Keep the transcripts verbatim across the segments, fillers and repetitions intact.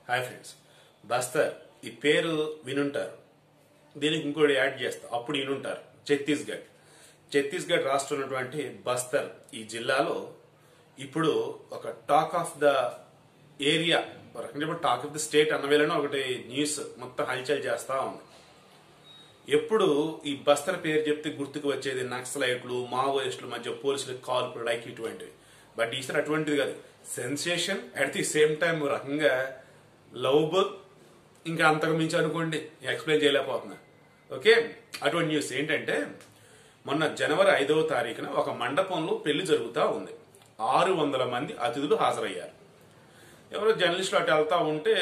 Hi friends, Bastar ఈ పేరు వినుంటారు. దీనికి ఇంకోటి యాడ్ చేస్తా, అప్పుడు వినుంటారు ఛత్తీస్గఢ్. ఛత్తీస్గఢ్ రాష్ట్రం ఉన్నటువంటి బస్తర్ ఈ జిల్లాలో ఇప్పుడు ఒక talk of the area, talk of the state అన్న వేళనే ఒకటి న్యూస్ మొత్తం హల్చల్ చేస్తా ఉంది. ఎప్పుడు ఈ బస్తర్ పేరు చెప్తే గుర్తుకు వచ్చేది నక్సలైట్లు, మావోయిస్టుల మధ్య పోలీసులకు కాల్పులు లైక్ ఇటువంటివి. బట్ ఈసారి అటువంటిది కాదు, sensation at the same time రకంగా లవ్ బుక్, ఇంకా అంతకు మించి అనుకోండి, ఎక్స్ప్లెయిన్ చేయలేకపోతున్నా. ఓకే, అటువంటి న్యూస్ ఏంటంటే మొన్న జనవరి ఐదవ తారీఖున ఒక మండపంలో పెళ్లి జరుగుతూ ఉంది. ఆరు వందల మంది అతిథులు హాజరయ్యారు. ఎవరో జర్నలిస్టులు అటు వెళ్తా ఉంటే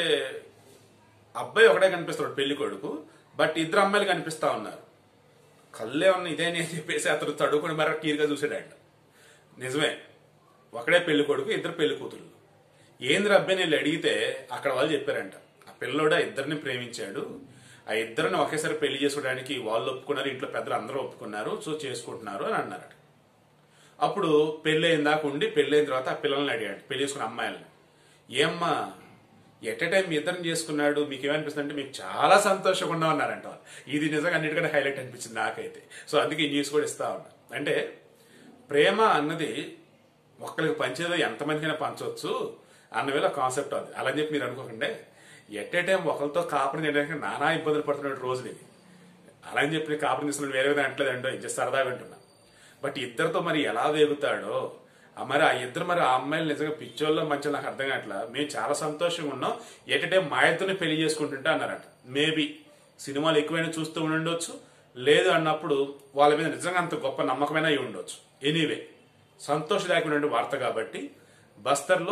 అబ్బాయి ఒకటే కనిపిస్తున్నాడు పెళ్లి కొడుకు, బట్ ఇద్దరు అమ్మాయిలు కనిపిస్తా ఉన్నారు. కళ్ళే ఉన్న ఇదేని అని చెప్పేసి అతను తడుకుని మరొక క్లియర్గా చూసాడంట. నిజమే, ఒకడే పెళ్లి కొడుకు, ఇద్దరు పెళ్లి కూతుళ్ళు. ఏంద్ర అబ్బాయి నేను అడిగితే అక్కడ వాళ్ళు చెప్పారంట, ఆ పిల్లోడు ఆ ఇద్దరిని ప్రేమించాడు, ఆ ఇద్దరిని ఒకేసారి పెళ్లి చేసుకోవడానికి వాళ్ళు ఒప్పుకున్నారు, ఇంట్లో పెద్దలు అందరూ ఒప్పుకున్నారు, సో చేసుకుంటున్నారు అని అన్నారట. అప్పుడు పెళ్లి అయిన దాకా ఉండి పెళ్లి అయిన తర్వాత ఆ పిల్లల్ని అడిగాడు, పెళ్లి చేసుకున్న అమ్మాయిలని, ఏమ్మా ఎట్ ఏ టైం మీ ఇద్దరిని చేసుకున్నాడు, మీకు ఏమనిపిస్తుంది అంటే మీకు చాలా సంతోషంగా ఉన్నా అన్నారంట. ఇది నిజంగా అన్నిటికంటే హైలైట్ అనిపించింది నాకైతే. సో అందుకే ఈ న్యూస్ కూడా ఇస్తా ఉన్నా. అంటే ప్రేమ అన్నది ఒక్కరికి పంచేదో ఎంతమందికైనా పంచవచ్చు అన్న వేళ కాన్సెప్ట్ అది. అలా చెప్పి మీరు అనుకోకండి, ఎట్ ఏ టైం ఒకరితో కాపురం చేయడానికి నానా ఇబ్బందులు పడుతున్న రోజులు ఇవి. అలా అని చెప్పి కాపురం చేస్తున్న వేరే విధంగా అంటలేదంటో, ఇది సరదాగా అంటున్నా. బట్ ఇద్దరితో మరి ఎలా వేగుతాడో, మరి ఆ ఇద్దరు మరి ఆ అమ్మాయిలు నిజంగా పిచ్చోళ్ళలో మంచి నాకు అర్థం కావట్లా. మేము చాలా సంతోషంగా ఉన్నాం, ఎట్ ఏ టైం మా ఇద్దరిని పెళ్లి చేసుకుంటుంటే అన్నారట. మేబీ సినిమాలు ఎక్కువైనా చూస్తూ ఉండొచ్చు, లేదు అన్నప్పుడు వాళ్ళ మీద నిజంగా అంత గొప్ప నమ్మకమైన అయి ఉండొచ్చు. ఎనీవే, సంతోషదాయకమైన వార్త కాబట్టి బస్తర్లో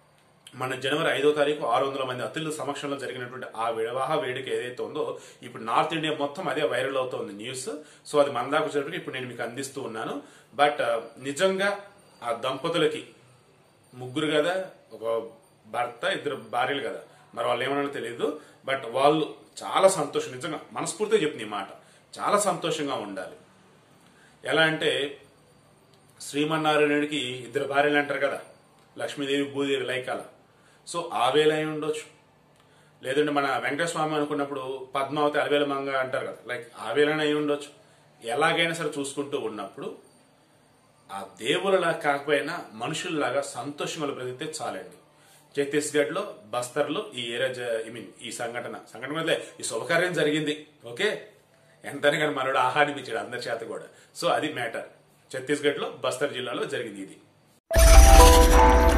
మన జనవరి ఐదో తారీఖు ఆరు వందల మంది అతిథుల సమక్షంలో జరిగినటువంటి ఆ వివాహ వేడుక ఏదైతే ఉందో ఇప్పుడు నార్త్ ఇండియా మొత్తం అదే వైరల్ అవుతోంది న్యూస్. సో అది మన దాకా వచ్చేటప్పటికి ఇప్పుడు నేను మీకు అందిస్తూ ఉన్నాను. బట్ నిజంగా ఆ దంపతులకి ముగ్గురు కదా, ఒక భర్త ఇద్దరు భార్యలు కదా, మరి వాళ్ళు ఏమన్నా తెలియదు. బట్ వాళ్ళు చాలా సంతోషం, నిజంగా మనస్ఫూర్తిగా చెప్తుంది ఈ మాట, చాలా సంతోషంగా ఉండాలి. ఎలా అంటే శ్రీమన్నారాయణుడికి ఇద్దరు భార్యలు అంటారు కదా, లక్ష్మీదేవి భూదేవి లైకాల. సో ఆ వేళ అయి ఉండొచ్చు, లేదంటే మన వెంకటస్వామి అనుకున్నప్పుడు పద్మావతి అలవేల మంగ అంటారు కదా, లైక్ ఆ వేళనే అయి ఉండొచ్చు. ఎలాగైనా సరే చూసుకుంటూ ఉన్నప్పుడు ఆ దేవులలా కాకపోయినా మనుషుల్లాగా సంతోషంగా బ్రతికితే చాలండి. ఛత్తీస్గఢ్ లో బస్తర్ లో ఈ ఏరియా ఐ మీన్ ఈ సంఘటన సంఘటన వల్లే ఈ శుభకార్యం జరిగింది. ఓకే, ఎంతనే కానీ మనోడు ఆహ్వానించాడు అందరి చేత కూడా. సో అది మ్యాటర్. ఛత్తీస్గఢ్ లో బస్తర్ జిల్లాలో జరిగింది ఇది.